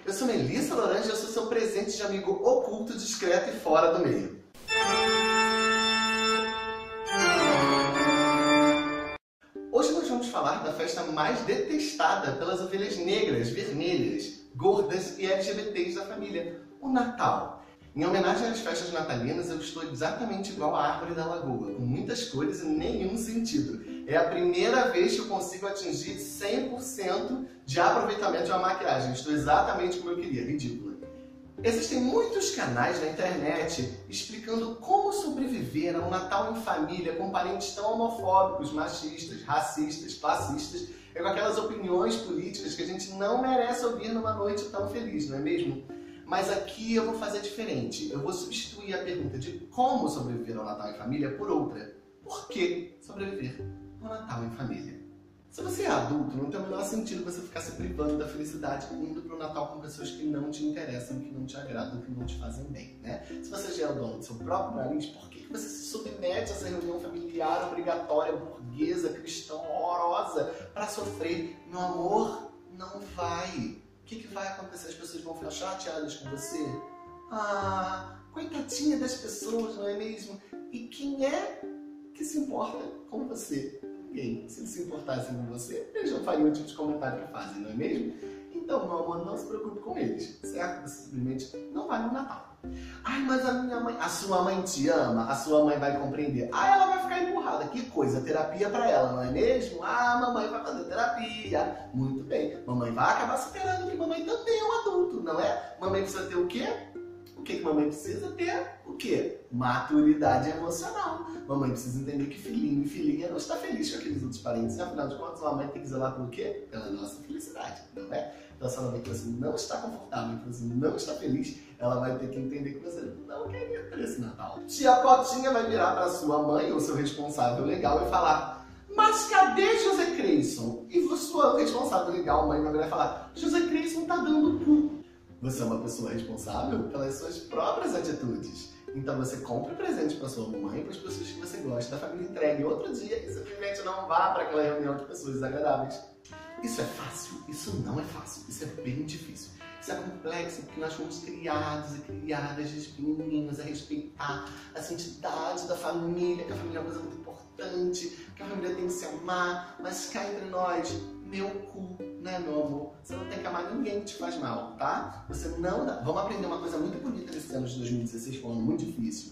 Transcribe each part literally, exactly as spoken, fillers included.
Eu sou Melissa Lorange e eu sou seu presente de amigo oculto, discreto e fora do meio. Hoje nós vamos falar da festa mais detestada pelas ovelhas negras, vermelhas, gordas e L G B Ts da família, o Natal. Em homenagem às festas natalinas, eu estou exatamente igual à árvore da lagoa, com muitas cores e nenhum sentido. É a primeira vez que eu consigo atingir cem por cento de aproveitamento de uma maquiagem. Estou exatamente como eu queria, ridícula. Existem muitos canais na internet explicando como sobreviver a um Natal em família com parentes tão homofóbicos, machistas, racistas, classistas e com aquelas opiniões políticas que a gente não merece ouvir numa noite tão feliz, não é mesmo? Mas aqui eu vou fazer diferente. Eu vou substituir a pergunta de como sobreviver ao Natal em família por outra. Por que sobreviver ao Natal em família? Se você é adulto, não tem o menor sentido você ficar se privando da felicidade indo para o Natal com pessoas que não te interessam, que não te agradam, que não te fazem bem, né? Se você já é o dono do seu próprio nariz, por que você se submete a essa reunião familiar obrigatória, burguesa, cristã, horrorosa, para sofrer? Meu amor, não vai. O que, que vai acontecer? As pessoas vão ficar chateadas com você? Ah, coitadinha das pessoas, não é mesmo? E quem é que se importa com você? Ninguém. Se eles se importassem com você, eles não fariam o tipo de comentário que fazem, não é mesmo? Então, meu amor, não se preocupe com eles, certo? Você simplesmente não vai no Natal. Ai, mas a minha mãe... A sua mãe te ama, a sua mãe vai compreender. Ah, ela vai ficar empurrada. Que coisa, terapia pra ela, não é mesmo? Ah, mamãe vai fazer terapia. Muito bem. Mamãe vai acabar superando que mamãe também é um adulto, não é? Mamãe precisa ter o quê? O que que mamãe precisa ter? O quê? Maturidade emocional. Mamãe precisa entender que filhinho e filhinha não está feliz com aqueles outros parentes. Afinal de contas, a mãe tem que zelar pelo quê? Pela nossa felicidade, não é? Então, se ela vê que você não está confortável, que você não está feliz, ela vai ter que entender que você não quer ir para esse Natal. Tia Cotinha vai virar para sua mãe, ou seu responsável legal, e falar: mas cadê José Creyson? E sua responsável legal, mãe, vai virar e falar: José Creyson tá dando cu. Você é uma pessoa responsável pelas suas próprias atitudes. Então você compre presente para sua mãe e para as pessoas que você gosta, da família entregue outro dia e simplesmente não vá para aquela reunião de pessoas desagradáveis. Isso é fácil? Isso não é fácil. Isso é bem difícil. Isso é complexo porque nós fomos criados e criadas desde pequenininhos a respeitar a santidade da família, que a família é uma coisa muito importante, que a família tem que se amar, mas cá entre nós, meu cu, né, meu amor? Você não tem que amar ninguém que te faz mal, tá? Você não dá. Vamos aprender uma coisa muito bonita nesse ano de dois mil e dezesseis, que é um ano muito difícil.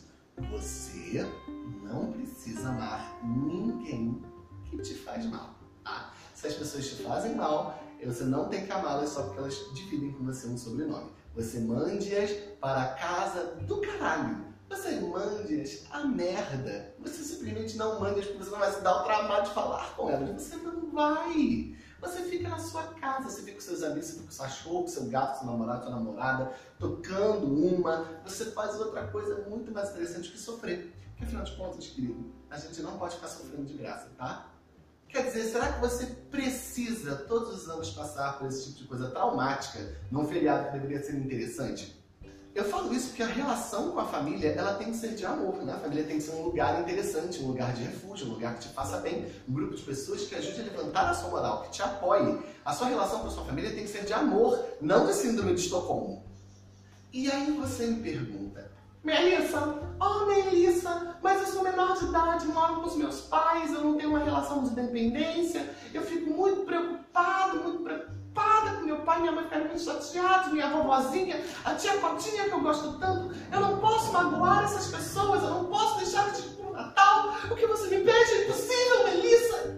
Você não precisa amar ninguém que te faz mal, tá? Se as pessoas te fazem mal, você não tem que amá-las só porque elas dividem com você um sobrenome. Você mande-as para a casa do caralho. Você mande-as a merda. Você simplesmente não mande-as porque você não vai se dar o trabalho de falar com elas. Você não vai. Você fica na sua casa, você fica com seus amigos, você fica com seu cachorro, com seu gato, seu namorado, sua namorada, tocando uma. Você faz outra coisa muito mais interessante que sofrer. Porque afinal de contas, querido, a gente não pode ficar sofrendo de graça, tá? Quer dizer, será que você precisa todos os anos passar por esse tipo de coisa traumática num feriado que deveria ser interessante? Eu falo isso porque a relação com a família, ela tem que ser de amor, né? A família tem que ser um lugar interessante, um lugar de refúgio, um lugar que te faça bem, um grupo de pessoas que ajude a levantar a sua moral, que te apoie. A sua relação com a sua família tem que ser de amor, não de síndrome de Estocolmo. E aí você me pergunta: Melissa, oh Melissa, mas eu sou menor de idade, moro com os meus pais, eu não tenho uma relação de dependência, eu fico muito preocupado, muito preocupada com meu pai e minha mãe ficarem muito chateados, minha vovozinha, a tia Cotinha que eu gosto tanto, eu não posso magoar essas pessoas, eu não posso deixar de ir pro Natal, o que você me pede é impossível, Melissa.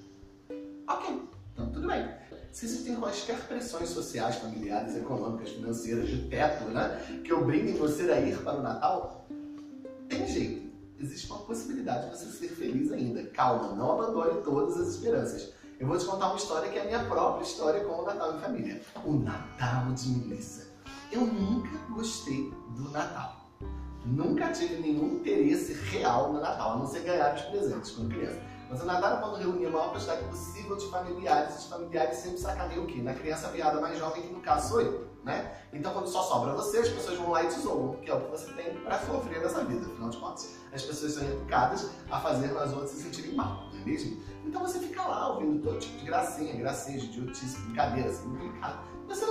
Ok, então tudo bem. Se existem quaisquer pressões sociais, familiares, econômicas, financeiras, de teto, né, que obriguem você a ir para o Natal, tem jeito. Existe uma possibilidade de você ser feliz ainda. Calma, não abandone todas as esperanças. Eu vou te contar uma história que é a minha própria história com o Natal em família. O Natal de Melissa. Eu nunca gostei do Natal. Nunca tive nenhum interesse real no Natal, a não ser ganhar os presentes quando criança. Mas o Natal é quando reunia a maior quantidade possível de familiares. Os familiares sempre sacaneiam o quê? Na criança viada mais jovem, que no caso sou eu, né? Então quando só sobra você, as pessoas vão lá e te zoam, que é o que você tem pra sofrer nessa vida, afinal de contas. As pessoas são educadas a fazer as outras se sentirem mal, não é mesmo? Então você fica lá ouvindo todo tipo de gracinha, gracinha, de idiotice, brincadeira, assim, complicado. Você não gosta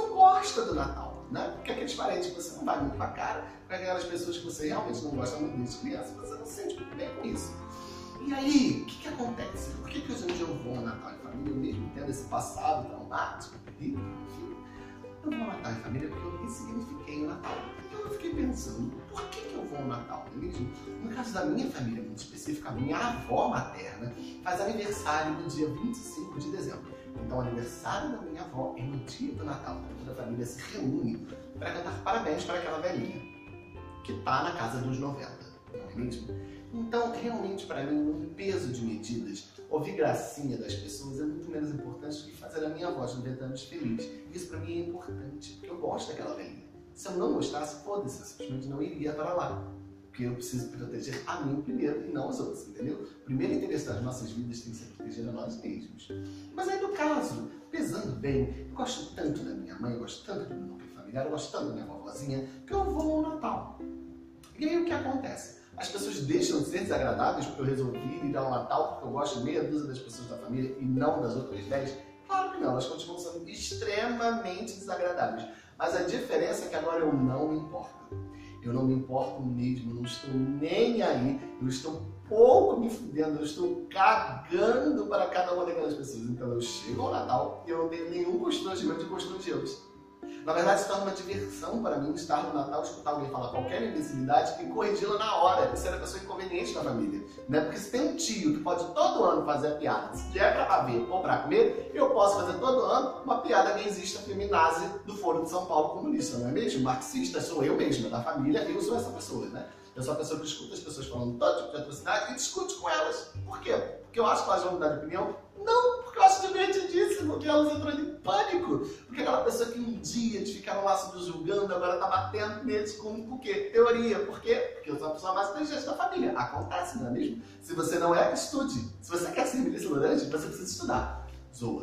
gosta do Natal, né? Porque aqueles parentes que você não vai muito com a cara, com aquelas pessoas que você realmente não gosta muito desde criança, você não se sente muito bem com isso. E aí, o que, que acontece? Por que, que hoje em dia eu vou ao Natal em família, eu mesmo tendo esse passado traumático, terrível, enfim, eu vou ao Natal em família porque eu ressignifiquei o Natal. Então eu fiquei pensando, por que, que eu vou ao Natal, não é mesmo? No caso da minha família, muito específica, a minha avó materna faz aniversário no dia vinte e cinco de dezembro. Então o aniversário da minha avó é no dia do Natal. Toda a família se reúne para cantar parabéns para aquela velhinha que está na casa dos noventa, não é mesmo? Então, realmente, para mim, um peso de medidas, ouvir gracinha das pessoas é muito menos importante do que fazer a minha avó de noventa anos feliz. Isso para mim é importante, porque eu gosto daquela velhinha. Se eu não gostasse, foda-se, eu simplesmente não iria para lá. Porque eu preciso proteger a mim primeiro e não os outros, entendeu? O primeiro interesse das nossas vidas tem que ser proteger a nós mesmos. Mas aí, no caso, pesando bem, eu gosto tanto da minha mãe, eu gosto tanto do meu núcleo familiar, eu gosto tanto da minha vovozinha, que eu vou ao Natal. E aí o que acontece? As pessoas deixam de ser desagradáveis porque eu resolvi ir ao Natal porque eu gosto de meia dúzia das pessoas da família e não das outras dez? Claro que não, elas continuam sendo extremamente desagradáveis. Mas a diferença é que agora eu não me importo. Eu não me importo mesmo, não estou nem aí, eu estou pouco me fudendo, eu estou cagando para cada uma daquelas pessoas. Então eu chego ao Natal e eu não tenho nenhum constrangimento de constrangê-los. Na verdade, se torna uma diversão para mim estar no Natal, escutar alguém falar qualquer imbecilidade e corrigi-la na hora. Isso era a pessoa inconveniente na família, né? Porque se tem um tio que pode todo ano fazer a piada, se é para ver ou para comer, eu posso fazer todo ano uma piada gaysista, feminazi do Foro de São Paulo comunista, não é mesmo? Marxista sou eu mesma, da família, eu sou essa pessoa, né? Eu sou a pessoa que escuta as pessoas falando todo tipo de atrocidade e discute com elas. Por quê? Porque eu acho que elas vão mudar de opinião? Não, porque eu acho divertidíssimo, porque elas entram em pânico. Porque aquela pessoa que um dia te ficaram lá se julgando, agora tá batendo neles com por quê? Teoria. Por quê? Porque eu sou a pessoa mais inteligente da família. Acontece, não é mesmo? Se você não é, estude. Se você quer ser Melissa Laranja, você precisa estudar. Zoa.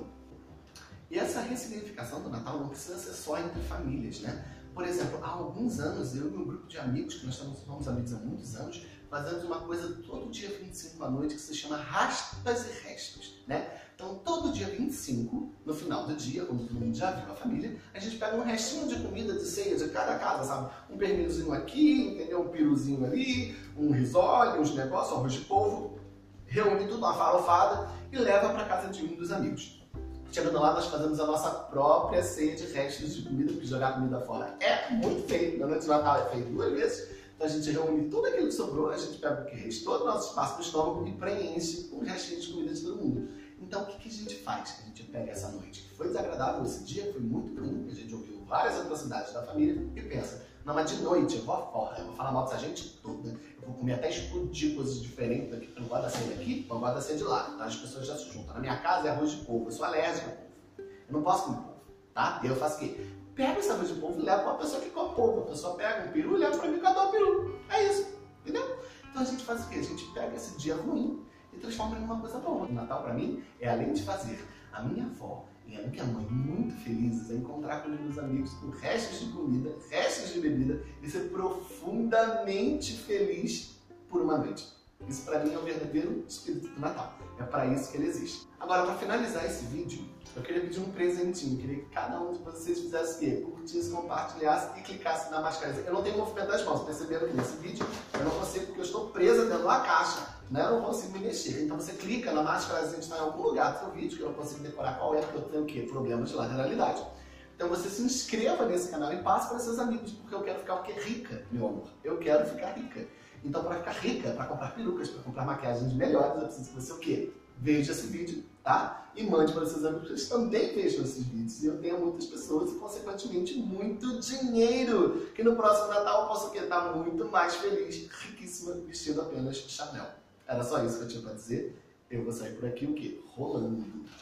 E essa ressignificação do Natal não precisa ser só entre famílias, né? Por exemplo, há alguns anos, eu e um grupo de amigos, que nós estamos, somos amigos há muitos anos, fazemos uma coisa todo dia vinte e cinco à noite que se chama Raspas e Restos, né? Então, todo dia vinte e cinco, no final do dia, quando todo mundo já viu a família, a gente pega um restinho de comida de ceia de cada casa, sabe? Um pernilzinho aqui, entendeu? Um piruzinho ali, um risole, uns negócios, arroz de polvo, reúne tudo, uma farofada e leva para casa de um dos amigos. Chegando lá, nós fazemos a nossa própria ceia de restos de comida, porque jogar comida fora é muito feio. Na noite de Natal é feito duas vezes. Então a gente reúne tudo aquilo que sobrou, a gente pega o que restou do nosso espaço do estômago e preenche com o restinho de comida de todo mundo. Então o que, que a gente faz? A gente pega essa noite que foi desagradável, esse dia foi muito ruim, a gente ouviu várias atrocidades da família e pensa, não, mas de noite eu vou fora, eu vou falar mal dessa gente toda, eu vou comer até explodir coisas diferentes daqui, eu não gosto da ceia daqui, eu gosto da ceia de lá. Então as pessoas já se juntam. Na minha casa é arroz de polvo, eu sou alérgica a polvo. Eu não posso comer polvo, tá? E eu faço o quê? Pego esse arroz de polvo e levo para uma pessoa que come polvo. A pessoa pega um peru e leva para mim que eu adoro peru. É isso, entendeu? Então a gente faz o quê? A gente pega esse dia ruim e transforma em uma coisa boa. O Natal, para mim, é além de fazer a minha avó e a minha mãe muito felizes, é encontrar com os meus amigos com restos de comida, restos de bebida e ser profundamente feliz por uma noite. Isso para mim é o verdadeiro espírito do Natal. É para isso que ele existe. Agora, para finalizar esse vídeo, eu queria pedir um presentinho. Eu queria que cada um de vocês fizesse o quê? Curtisse, compartilhasse e clicasse na máscara. Eu não tenho movimento das mãos, perceberam que nesse vídeo eu não consigo, porque eu estou presa dentro da caixa, né? Eu não consigo me mexer. Então você clica na máscara, a gente está em algum lugar do seu vídeo, que eu não consigo decorar qual é, porque eu tenho o quê? Problemas de lateralidade. Então você se inscreva nesse canal e passe para seus amigos, porque eu quero ficar o quê? Rica, meu amor. Eu quero ficar rica. Então, para ficar rica, para comprar perucas, para comprar maquiagens melhores, eu preciso que você o quê? Veja esse vídeo, tá? E mande para seus amigos que eles também vejam esses vídeos. E eu tenho muitas pessoas e, consequentemente, muito dinheiro. Que no próximo Natal eu posso o quê? Estar muito mais feliz, riquíssima, vestindo apenas Chanel. Era só isso que eu tinha para dizer. Eu vou sair por aqui o quê? Rolando.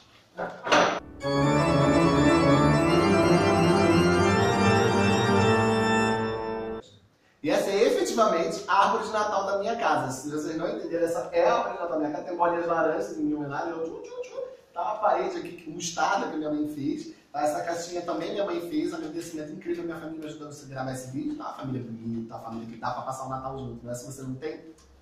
E essa é efetivamente a árvore de Natal da minha casa. Se vocês não entenderam, essa é a árvore de Natal da minha casa. Tem bolinhas laranjas em minha homenagem. Eu, tchu, tchu, tchu. Tá uma parede aqui, que mostarda que minha mãe fez. Tá, essa caixinha também minha mãe fez. Agradecimento incrível, minha família me ajudando a gravar esse vídeo. Tá, uma família bonita, uma família que dá pra passar o Natal junto, né? Se você não tem,